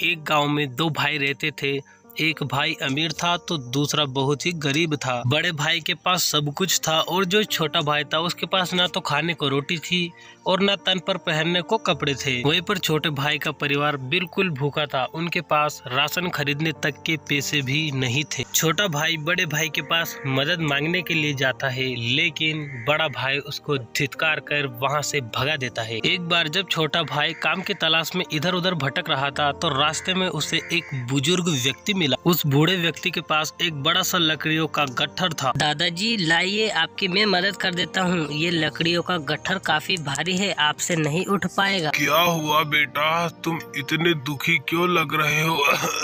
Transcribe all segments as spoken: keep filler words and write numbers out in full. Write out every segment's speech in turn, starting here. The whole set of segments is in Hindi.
एक गांव में दो भाई रहते थे। एक भाई अमीर था तो दूसरा बहुत ही गरीब था। बड़े भाई के पास सब कुछ था और जो छोटा भाई था उसके पास ना तो खाने को रोटी थी और ना तन पर पहनने को कपड़े थे। वहीं पर छोटे भाई का परिवार बिल्कुल भूखा था। उनके पास राशन खरीदने तक के पैसे भी नहीं थे। छोटा भाई बड़े भाई के पास मदद मांगने के लिए जाता है, लेकिन बड़ा भाई उसको धिक्कार कर वहां से भगा देता है। एक बार जब छोटा भाई काम की तलाश में इधर उधर भटक रहा था तो रास्ते में उसे एक बुजुर्ग व्यक्ति मिला। उस बूढ़े व्यक्ति के पास एक बड़ा सा लकड़ियों का गट्ठर था। दादाजी लाइए, आपकी मैं मदद कर देता हूँ। ये लकड़ियों का गट्ठर काफी भारी है, आपसे नहीं उठ पाएगा। क्या हुआ बेटा, तुम इतने दुखी क्यों लग रहे हो?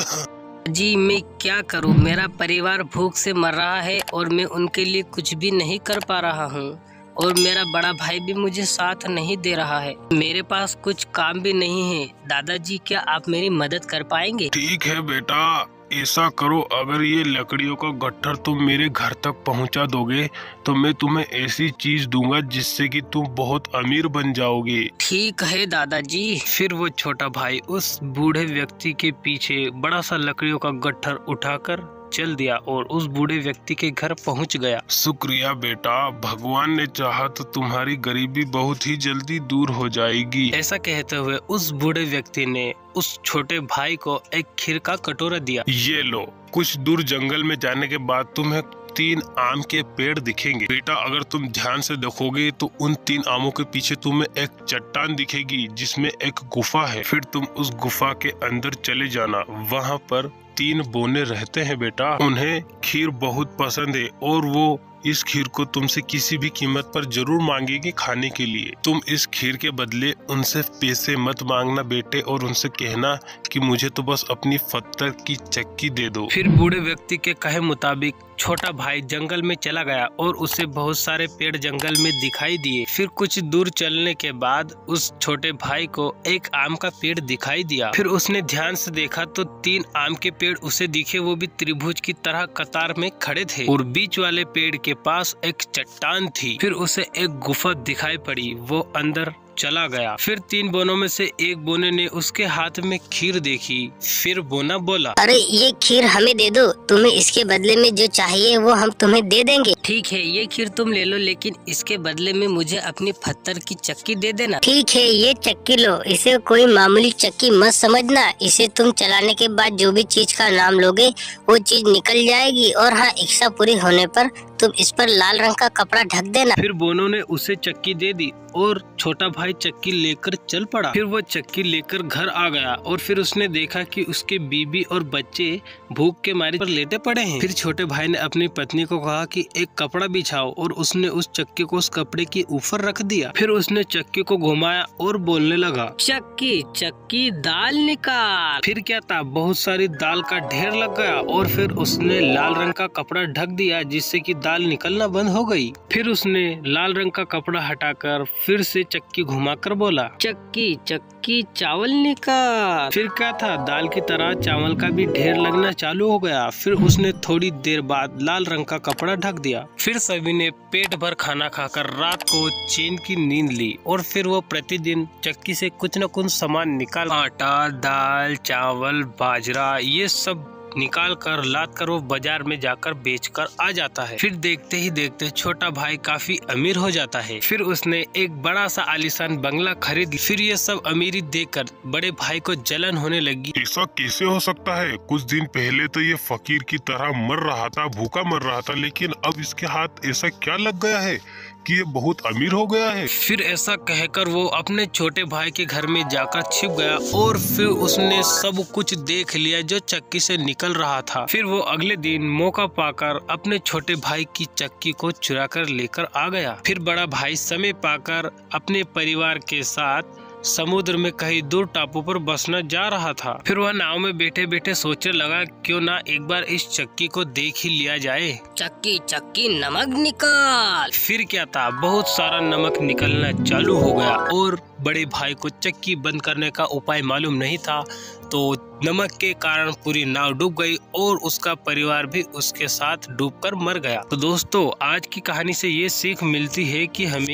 जी मैं क्या करूँ, मेरा परिवार भूख से मर रहा है और मैं उनके लिए कुछ भी नहीं कर पा रहा हूँ और मेरा बड़ा भाई भी मुझे साथ नहीं दे रहा है। मेरे पास कुछ काम भी नहीं है। दादाजी क्या आप मेरी मदद कर पाएंगे? ठीक है बेटा, ऐसा करो, अगर ये लकड़ियों का गट्ठर तुम मेरे घर तक पहुंचा दोगे तो मैं तुम्हें ऐसी चीज दूंगा जिससे कि तुम बहुत अमीर बन जाओगे। ठीक है दादाजी। फिर वो छोटा भाई उस बूढ़े व्यक्ति के पीछे बड़ा सा लकड़ियों का गट्ठर उठाकर चल दिया और उस बूढ़े व्यक्ति के घर पहुंच गया। शुक्रिया बेटा, भगवान ने चाहा तो तुम्हारी गरीबी बहुत ही जल्दी दूर हो जाएगी। ऐसा कहते हुए उस बूढ़े व्यक्ति ने उस छोटे भाई को एक खीर का कटोरा दिया। ये लो, कुछ दूर जंगल में जाने के बाद तुम्हें तीन आम के पेड़ दिखेंगे। बेटा अगर तुम ध्यान से देखोगे तो उन तीन आमों के पीछे तुम्हें एक चट्टान दिखेगी जिसमें एक गुफा है। फिर तुम उस गुफा के अंदर चले जाना, वहाँ पर तीन बोने रहते हैं बेटा। उन्हें खीर बहुत पसंद है और वो इस खीर को तुमसे किसी भी कीमत पर जरूर मांगेगी खाने के लिए। तुम इस खीर के बदले उनसे पैसे मत मांगना बेटे और उनसे कहना कि मुझे तो बस अपनी पत्थर की चक्की दे दो। फिर बूढ़े व्यक्ति के कहे मुताबिक छोटा भाई जंगल में चला गया और उसे बहुत सारे पेड़ जंगल में दिखाई दिए। फिर कुछ दूर चलने के बाद उस छोटे भाई को एक आम का पेड़ दिखाई दिया। फिर उसने ध्यान से देखा तो तीन आम के पेड़ उसे दिखे, वो भी त्रिभुज की तरह कतार में खड़े थे और बीच वाले पेड़ के पास एक चट्टान थी। फिर उसे एक गुफा दिखाई पड़ी, वो अंदर चला गया। फिर तीन बोनों में से एक बोने ने उसके हाथ में खीर देखी। फिर बोना बोला, अरे ये खीर हमें दे दो, तुम्हें इसके बदले में जो चाहिए वो हम तुम्हें दे देंगे। ठीक है, ये खीर तुम ले लो, लेकिन इसके बदले में मुझे अपनी पत्थर की चक्की दे देना। ठीक है, ये चक्की लो, इसे कोई मामूली चक्की मत समझना। इसे तुम चलाने के बाद जो भी चीज का नाम लोगे वो चीज निकल जाएगी और हाँ, इच्छा पूरी होने पर तुम इस पर लाल रंग का कपड़ा ढक देना। फिर बोनों ने उसे चक्की दे दी और छोटा भाई चक्की लेकर चल पड़ा। फिर वो चक्की लेकर घर आ गया और फिर उसने देखा कि उसके बीबी और बच्चे भूख के मारे पर लेटे पड़े हैं। फिर छोटे भाई ने अपनी पत्नी को कहा कि एक कपड़ा बिछाओ और उसने उस चक्की को उस कपड़े के ऊपर रख दिया। फिर उसने चक्की को घुमाया और बोलने लगा, चक्की चक्की दाल निकाल। फिर क्या था, बहुत सारी दाल का ढेर लग गया और फिर उसने लाल रंग का कपड़ा ढक दिया जिससे कि दाल निकलना बंद हो गई। फिर उसने लाल रंग का कपड़ा हटाकर फिर से चक्की घुमाकर बोला, चक्की चक्की चावल निकाल। फिर क्या था, दाल की तरह चावल का भी ढेर लगना चालू हो गया। फिर उसने थोड़ी देर बाद लाल रंग का कपड़ा ढक दिया। फिर सभी ने पेट भर खाना खाकर रात को चैन की नींद ली और फिर वो प्रतिदिन चक्की से कुछ न कुछ सामान निकाल, आटा, दाल, चावल, बाजरा, ये सब निकाल कर लाद कर वो बाजार में जाकर बेचकर आ जाता है। फिर देखते ही देखते छोटा भाई काफी अमीर हो जाता है। फिर उसने एक बड़ा सा आलीशान बंगला खरीद। फिर ये सब अमीरी देखकर बड़े भाई को जलन होने लगी। ऐसा कैसे हो सकता है? कुछ दिन पहले तो ये फकीर की तरह मर रहा था, भूखा मर रहा था, लेकिन अब इसके हाथ ऐसा क्या लग गया है कि ये बहुत अमीर हो गया है। फिर ऐसा कहकर वो अपने छोटे भाई के घर में जाकर छिप गया और फिर उसने सब कुछ देख लिया जो चक्की से निकल रहा था। फिर वो अगले दिन मौका पाकर अपने छोटे भाई की चक्की को चुरा कर लेकर आ गया। फिर बड़ा भाई समय पाकर अपने परिवार के साथ समुद्र में कहीं दूर टापू पर बसना जा रहा था। फिर वह नाव में बैठे बैठे सोचने लगा, क्यों ना एक बार इस चक्की को देख ही लिया जाए। चक्की चक्की नमक निकाल। फिर क्या था, बहुत सारा नमक निकलना चालू हो गया और बड़े भाई को चक्की बंद करने का उपाय मालूम नहीं था, तो नमक के कारण पूरी नाव डूब गई और उसका परिवार भी उसके साथ डूबकर मर गया। तो दोस्तों, आज की कहानी से ये सीख मिलती है कि हमें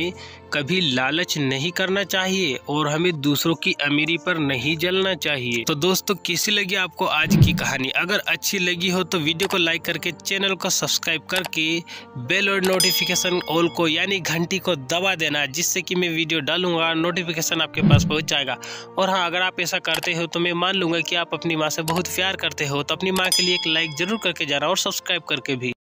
कभी लालच नहीं करना चाहिए और हमें दूसरों की अमीरी पर नहीं जलना चाहिए। तो दोस्तों, कैसी लगी आपको आज की कहानी? अगर अच्छी लगी हो तो वीडियो को लाइक करके चैनल को सब्सक्राइब करके बेल और नोटिफिकेशन ऑल को यानी घंटी को दबा देना, जिससे कि मैं वीडियो डालूंगा नोटिफिकेशन आपके पास पहुंच जाएगा। और हाँ, अगर आप ऐसा करते हो तो मैं मान लूंगा कि आप अपनी माँ से बहुत प्यार करते हो। तो अपनी माँ के लिए एक लाइक जरूर करके जाना और सब्सक्राइब करके भी।